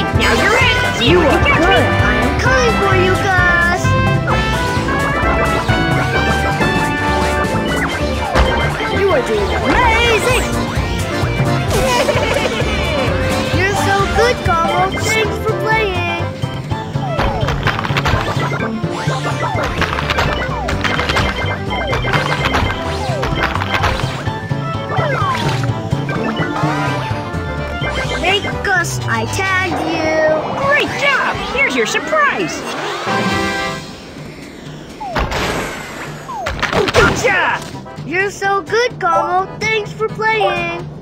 Now you're in. See You if are can catch good. me. I am coming for you, Gus. You are doing amazing. You're so good, Como. Thanks for playing. Hey, Gus, I tagged you. Great job. Here's your surprise. Gotcha! You're so good, Como. Thanks for playing.